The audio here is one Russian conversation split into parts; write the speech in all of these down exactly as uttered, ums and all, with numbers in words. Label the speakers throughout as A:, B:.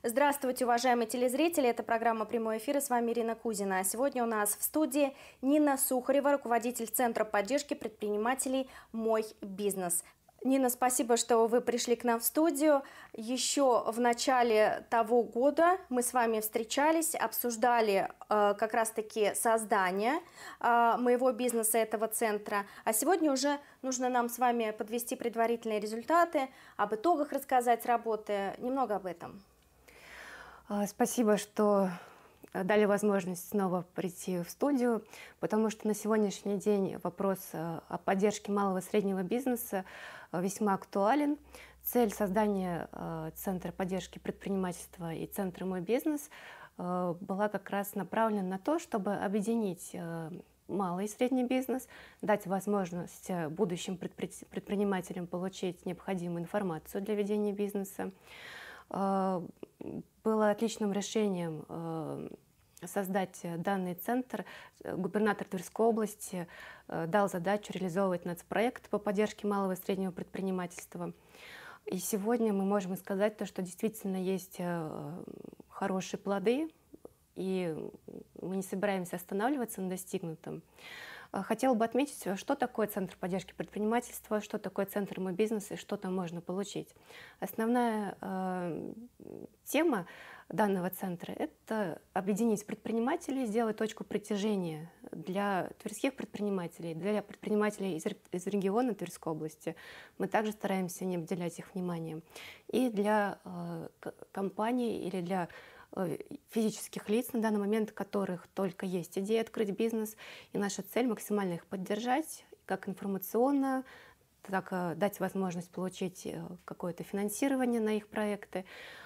A: Здравствуйте, уважаемые телезрители! Это программа «Прямой эфир», и с вами Ирина Кузина. Сегодня у нас в студии Нина Сухарева, руководитель Центра поддержки предпринимателей «Мой бизнес». Нина, спасибо, что вы пришли к нам в студию. Еще в начале того года мы с вами встречались, обсуждали э, как раз-таки создание э, моего бизнеса, этого центра. А сегодня уже нужно нам с вами подвести предварительные результаты, об итогах рассказать работы, немного об этом.
B: Спасибо, что дали возможность снова прийти в студию, потому что на сегодняшний день вопрос о поддержке малого и среднего бизнеса весьма актуален. Цель создания Центра поддержки предпринимательства и Центра «Мой бизнес» была как раз направлена на то, чтобы объединить малый и средний бизнес, дать возможность будущим предпринимателям получить необходимую информацию для ведения бизнеса. Было отличным решением создать данный центр. Губернатор Тверской области дал задачу реализовывать нацпроект по поддержке малого и среднего предпринимательства. И сегодня мы можем сказать, то, что действительно есть хорошие плоды, и мы не собираемся останавливаться на достигнутом. Хотела бы отметить, что такое Центр поддержки предпринимательства, что такое Центр «Мой бизнес» и что там можно получить. Основная э, тема данного центра – это объединить предпринимателей, сделать точку притяжения для тверских предпринимателей, для предпринимателей из, из региона Тверской области. Мы также стараемся не обделять их вниманием. И для э, компаний или для физических лиц, на данный момент которых только есть идея открыть бизнес, и наша цель максимально их поддержать, как информационно, так дать возможность получить какое-то финансирование на их проекты,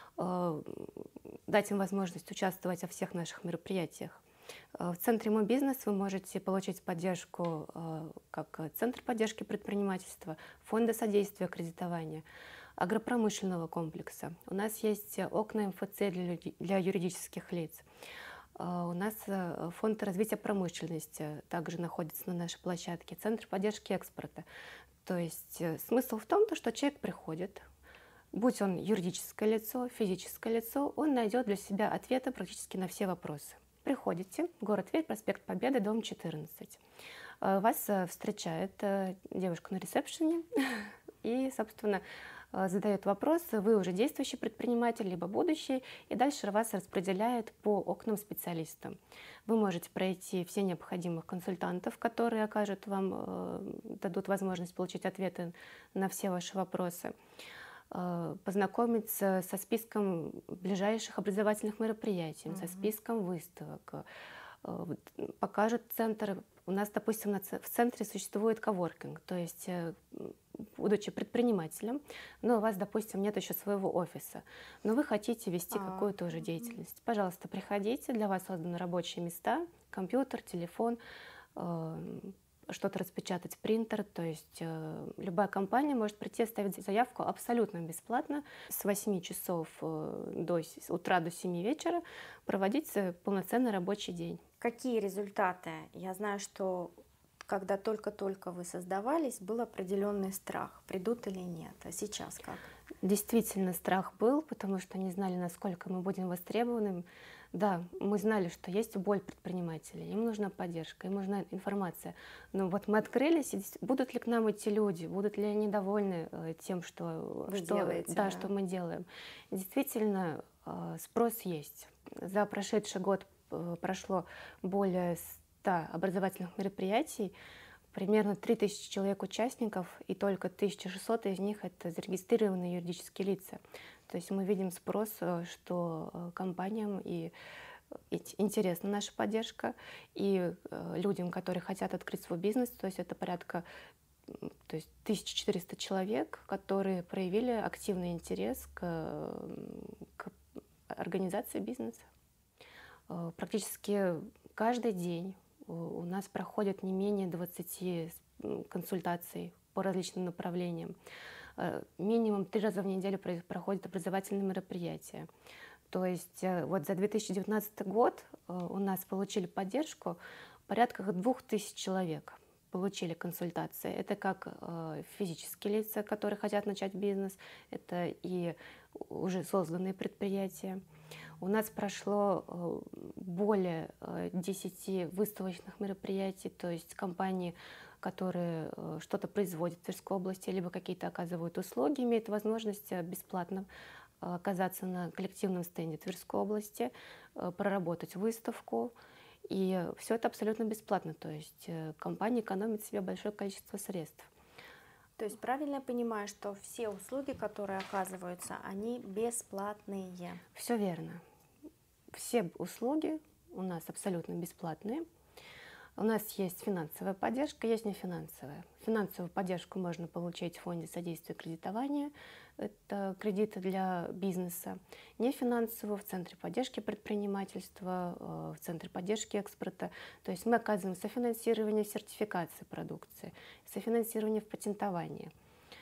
B: дать им возможность участвовать во всех наших мероприятиях. В Центре «Мой бизнес» вы можете получить поддержку как Центр поддержки предпринимательства, Фонда содействия кредитования, агропромышленного комплекса. У нас есть окна эм эф цэ для, для юридических лиц. У нас Фонд развития промышленности также находится на нашей площадке, Центр поддержки экспорта. То есть смысл в том, что человек приходит, будь он юридическое лицо, физическое лицо, он найдет для себя ответы практически на все вопросы. Приходите, город Тверь, проспект Победы, дом четырнадцать. Вас встречает девушка на ресепшене и, собственно, задает вопрос, вы уже действующий предприниматель, либо будущий, и дальше вас распределяет по окнам специалистам. Вы можете пройти все необходимых консультантов, которые окажут вам, дадут возможность получить ответы на все ваши вопросы, познакомиться со списком ближайших образовательных мероприятий, mm-hmm. со списком выставок, покажет центр. У нас, допустим, в центре существует коворкинг, то есть, будучи предпринимателем, но у вас, допустим, нет еще своего офиса, но вы хотите вести а -а -а. какую-то уже деятельность. Пожалуйста, приходите, для вас созданы рабочие места, компьютер, телефон, что-то распечатать, принтер, то есть э, любая компания может прийти оставить заявку абсолютно бесплатно с восьми часов э, до утра до семи вечера проводить полноценный рабочий день.
A: Какие результаты? Я знаю, что когда только-только вы создавались, был определенный страх, придут или нет. А сейчас как?
B: Действительно, страх был, потому что не знали, насколько мы будем востребованным. Да, мы знали, что есть боль предпринимателей, им нужна поддержка, им нужна информация. Но вот мы открылись, и будут ли к нам идти люди, будут ли они довольны тем, что,
A: вы
B: что,
A: делаете,
B: да,
A: да.
B: что мы делаем. Действительно, спрос есть. За прошедший год прошло более ста образовательных мероприятий, примерно три тысячи человек участников, и только тысяча шестьсот из них это зарегистрированные юридические лица. То есть мы видим спрос, что компаниям и интересна наша поддержка, и людям, которые хотят открыть свой бизнес, то есть это порядка то есть тысяча четыреста человек, которые проявили активный интерес к, к организации бизнеса. Практически каждый день у нас проходит не менее двадцати консультаций по различным направлениям. Минимум три раза в неделю проходят образовательные мероприятия. То есть вот за две тысячи девятнадцатый год у нас получили поддержку порядка двух тысяч человек. Получили консультации. Это как физические лица, которые хотят начать бизнес, это и уже созданные предприятия. У нас прошло более десяти выставочных мероприятий, то есть компании, которые что-то производят в Тверской области, либо какие-то оказывают услуги, имеют возможность бесплатно оказаться на коллективном стенде Тверской области, проработать выставку. И все это абсолютно бесплатно, то есть компания экономит себе большое количество средств.
A: То есть правильно я понимаю, что все услуги, которые оказываются, они бесплатные?
B: Все верно. Все услуги у нас абсолютно бесплатные. У нас есть финансовая поддержка, есть нефинансовая. Финансовую поддержку можно получить в фонде содействия кредитования. Это кредиты для бизнеса. Нефинансовую в Центре поддержки предпринимательства, в Центре поддержки экспорта. То есть мы оказываем софинансирование в сертификации продукции, софинансирование в патентовании.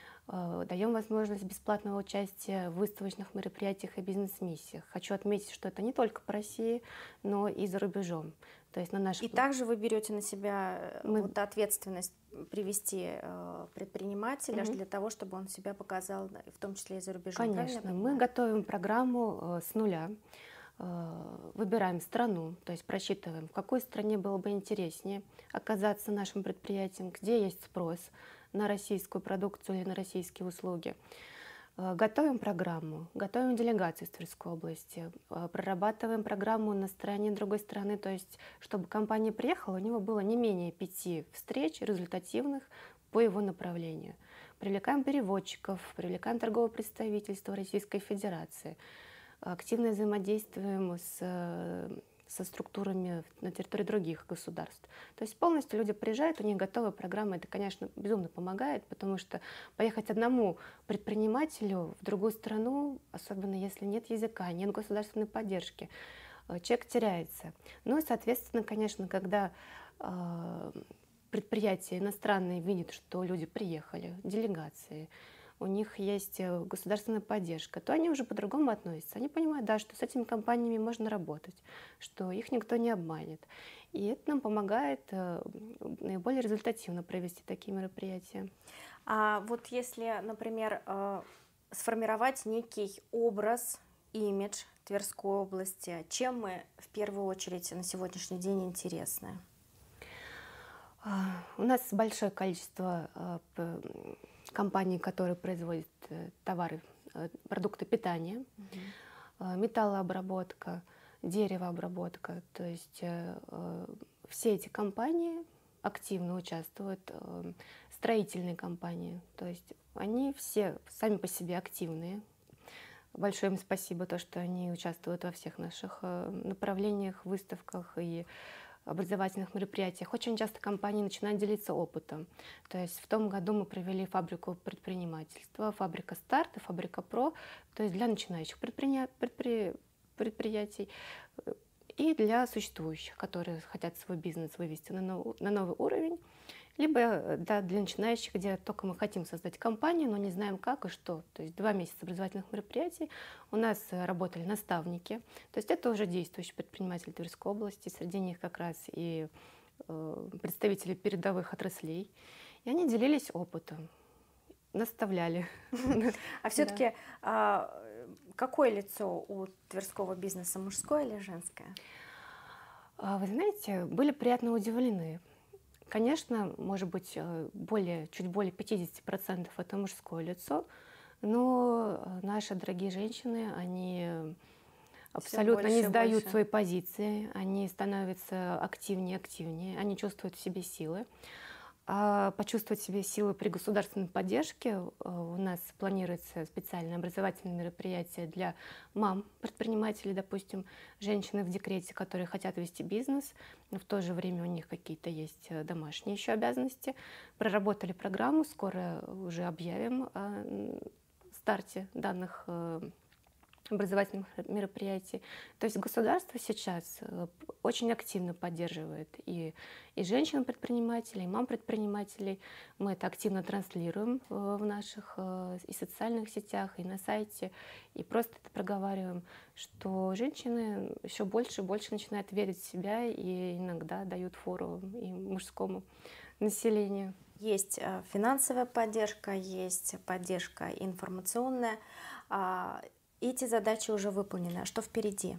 B: Даем возможность бесплатного участия в выставочных мероприятиях и бизнес-миссиях. Хочу отметить, что это не только по России, но и за рубежом. То есть на наш...
A: И также вы берете на себя
B: Мы...
A: вот ответственность привести предпринимателя
B: угу.
A: для того, чтобы он себя показал, в том числе и за рубежом.
B: Конечно, мы готовим программу с нуля, выбираем страну, то есть просчитываем, в какой стране было бы интереснее оказаться нашим предприятием, где есть спрос на российскую продукцию или на российские услуги. Готовим программу, готовим делегацию из Тверской области, прорабатываем программу на стороне другой страны, то есть чтобы компания приехала, у него было не менее пяти встреч результативных по его направлению. Привлекаем переводчиков, привлекаем торговое представительство Российской Федерации, активно взаимодействуем с со структурами на территории других государств. То есть полностью люди приезжают, у них готовая программа. Это, конечно, безумно помогает, потому что поехать одному предпринимателю в другую страну, особенно если нет языка, нет государственной поддержки, человек теряется. Ну и, соответственно, конечно, когда э, предприятия иностранные видят, что люди приехали, делегации, у них есть государственная поддержка, то они уже по-другому относятся. Они понимают, да, что с этими компаниями можно работать, что их никто не обманет. И это нам помогает наиболее результативно провести такие мероприятия.
A: А вот если, например, сформировать некий образ, имидж Тверской области, чем мы в первую очередь на сегодняшний день интересны?
B: У нас большое количество компаний, которые производят товары, продукты питания, угу. металлообработка, деревообработка. То есть все эти компании активно участвуют, строительные компании. То есть они все сами по себе активные. Большое им спасибо, то, что они участвуют во всех наших направлениях, выставках и образовательных мероприятиях. Очень часто компании начинают делиться опытом. То есть в том году мы провели фабрику предпринимательства, фабрика старт и фабрика про, то есть для начинающих предпри... Предпри... предприятий и для существующих, которые хотят свой бизнес вывести на, нов... на новый уровень, либо да, для начинающих, где только мы хотим создать компанию, но не знаем как и что. То есть два месяца образовательных мероприятий. У нас работали наставники. То есть это уже действующие предприниматели Тверской области. Среди них как раз и э, представители передовых отраслей. И они делились опытом, наставляли.
A: А все-таки какое лицо у тверского бизнеса, мужское или женское?
B: Вы знаете, были приятно удивлены. Конечно, может быть, более, чуть более пятьдесят процентов это мужское лицо, но наши дорогие женщины, они абсолютно не сдают свои позиции, они становятся активнее и активнее, они чувствуют в себе силы. А почувствовать в себе силы при государственной поддержке у нас планируется специальное образовательное мероприятие для мам предпринимателей, допустим, женщины в декрете, которые хотят вести бизнес, но в то же время у них какие-то есть домашние еще обязанности. Проработали программу, скоро уже объявим о старте данных образовательных мероприятий. То есть государство сейчас очень активно поддерживает и, и женщин-предпринимателей, и мам-предпринимателей. Мы это активно транслируем в наших и социальных сетях, и на сайте, и просто это проговариваем, что женщины еще больше и больше начинают верить в себя и иногда дают фору и мужскому населению.
A: Есть финансовая поддержка, есть поддержка информационная. Эти задачи уже выполнены. А что впереди?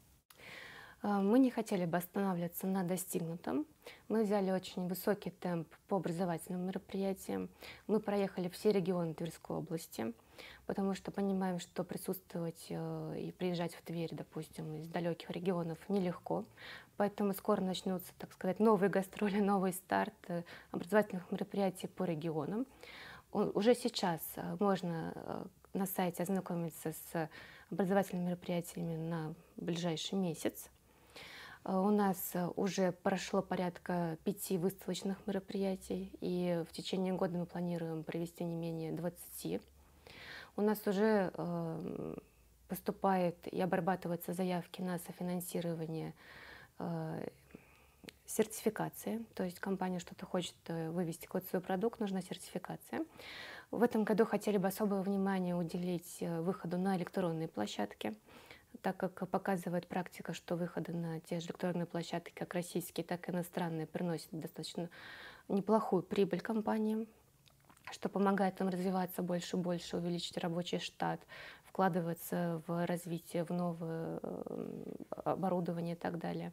B: Мы не хотели бы останавливаться на достигнутом. Мы взяли очень высокий темп по образовательным мероприятиям. Мы проехали все регионы Тверской области, потому что понимаем, что присутствовать и приезжать в Тверь, допустим, из далеких регионов нелегко. Поэтому скоро начнутся, так сказать, новые гастроли, новый старт образовательных мероприятий по регионам. Уже сейчас можно на сайте ознакомиться с образовательными мероприятиями на ближайший месяц. У нас уже прошло порядка пяти выставочных мероприятий, и в течение года мы планируем провести не менее двадцати. У нас уже э, поступает и обрабатываются заявки на софинансирование э, сертификации, то есть компания что-то хочет вывести какой-то свой продукт, нужна сертификация. В этом году хотели бы особое внимание уделить выходу на электронные площадки, так как показывает практика, что выходы на те же электронные площадки, как российские, так и иностранные, приносят достаточно неплохую прибыль компаниям, что помогает им развиваться больше и больше, увеличить рабочий штат, вкладываться в развитие, в новое оборудование и так далее.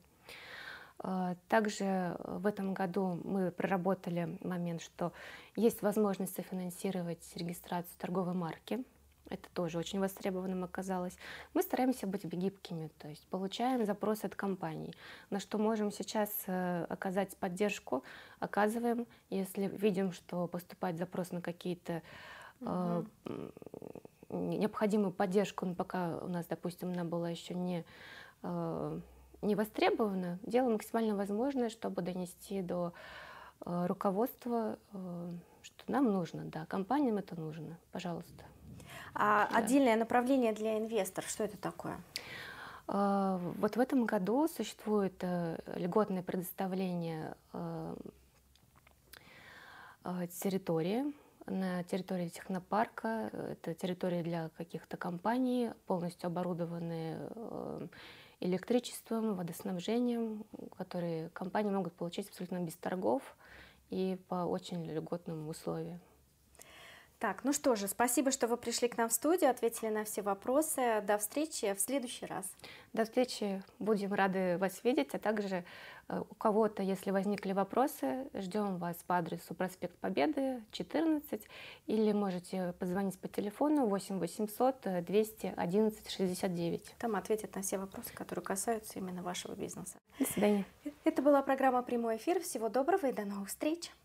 B: Также в этом году мы проработали момент, что есть возможность софинансировать регистрацию торговой марки. Это тоже очень востребованным оказалось. Мы стараемся быть гибкими, то есть получаем запросы от компаний, на что можем сейчас оказать поддержку, оказываем. Если видим, что поступает запрос на какие-то угу. э, необходимую поддержку, но пока у нас, допустим, она была еще не, э, не востребована, делаем максимально возможное, чтобы донести до э, руководства, э, что нам нужно, да, компаниям это нужно, пожалуйста.
A: А да. Отдельное направление для инвесторов, что это такое?
B: Вот в этом году существует льготное предоставление территории на территории технопарка. Это территории для каких-то компаний, полностью оборудованные электричеством, водоснабжением, которые компании могут получить абсолютно без торгов и по очень льготным условиям.
A: Так, ну что же, спасибо, что вы пришли к нам в студию, ответили на все вопросы. До встречи в следующий раз.
B: До встречи, будем рады вас видеть, а также у кого-то, если возникли вопросы, ждем вас по адресу проспект Победы, четырнадцать, или можете позвонить по телефону восемь восемьсот двести одиннадцать шестьдесят девять.
A: Там ответят на все вопросы, которые касаются именно вашего бизнеса.
B: До свидания.
A: Это была программа «Прямой эфир». Всего доброго и до новых встреч.